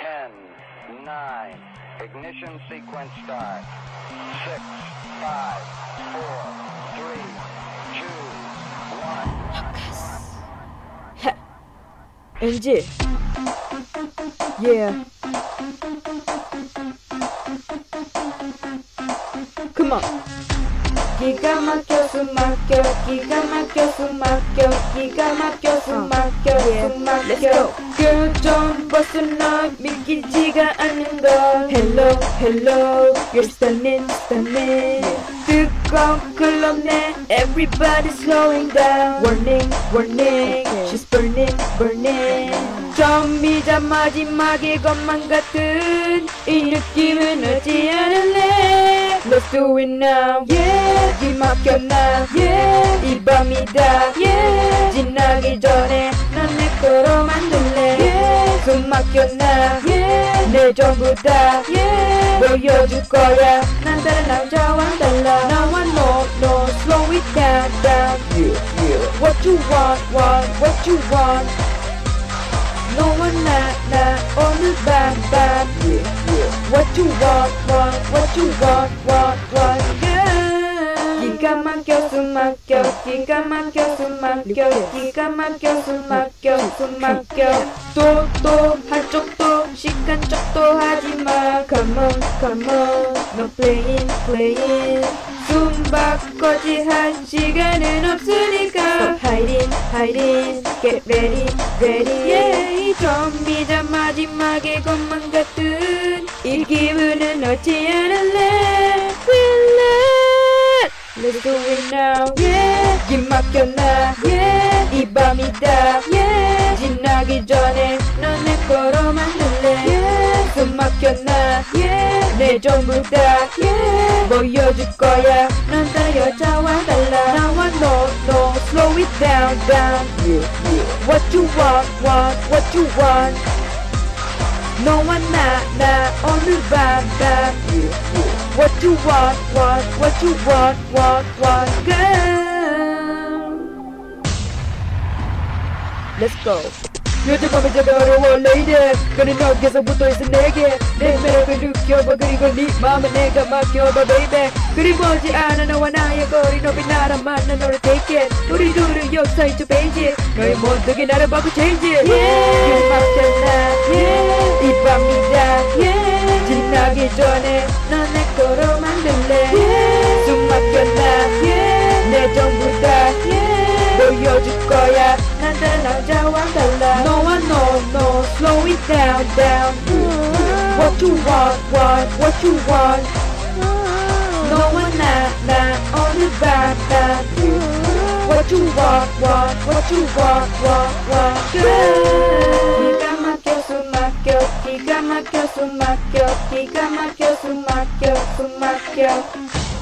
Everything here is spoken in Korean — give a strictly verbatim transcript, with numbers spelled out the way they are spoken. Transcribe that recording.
ten, nine, ignition sequence start. six, five, four, three, two, one. 엔지. Yeah. Come on. 기가 막혀 숨 막혀 기가 막혀 숨 막혀 기가 막혀 숨 막혀 숨 막혀 그좀 벗어나 믿기지가 않는 걸 Hello hello You're stunning stunning 뜨거운 클럽 내 Everybody slowing down Warning warning She's burning burning 처음이자 마지막의 것만 같은 이 느낌은 얻지 않을래 Let's do it now Yeah 기 막혀 나 Yeah 이 밤이다 Yeah 지나기 전에 난 내 거로 만들래 Yeah 숨 막혀 나 Yeah 내 전부 다 Yeah 보여줄 거야 난 다른 남자와 달라 나와 너 너 slow it down down Yeah yeah What you want want What you want 너와 나, 나 오늘 밤, 밤 yeah, yeah. What you want, want, what you want, want, want girl 기가 막혀 숨 막혀 기가 막혀 숨 막혀 기가 막혀 숨 막혀 숨 막혀 또 또 할 적도 시간 적도 하지마 Come on, come on No playing, playing 숨바꿔지 할 시간은 없으니까 Stop hiding, hiding Get ready, ready yeah 좀비자 마지막의 것만 같은 이 기분은 얻지 않을래 Will it Let's do it now Yeah 기 막혀 나 Yeah 이 밤이다 Yeah 지나기 전에 넌 내 거로 만들래 Yeah 숨 막혀 나 Yeah 내 전부 다 Yeah 보여줄 거야 넌 다른 여자와 달라 나와 너 너 Slow it down down Yeah yeah What you want want What you want 너와 나 나 오늘 밤 밤 Yeah yeah What you want want What you want want want girl Let's go 요즘 밤에 제가 어려워 lady 그는 여기서 붙어있어 내게 내 매력을 느껴봐 그리고 네 맘에 내가 맡겨봐 baby 그리워지 않아 너와 나의 거리 높이 나라 만나 너를 take it 우리 둘은 역사 있죠 베이지 너의 모두게 나를 바꿔 change it yeah 막혔나 yeah 이 밤이다 yeah 지나기 전에 넌 내 거로 만들래 yeah 숨 막혔나 yeah 내 전부 다 yeah 보여줄 거야 난 다른 남자와 달라 너와 너 너 slow it down down What you want want What you want 너와 나 나 오늘 밤 밤 What you want want What you want want want girl 기가 막혀 숨 막혀 기가 막혀 숨 막혀 기가 막혀 숨 막혀 숨 막혀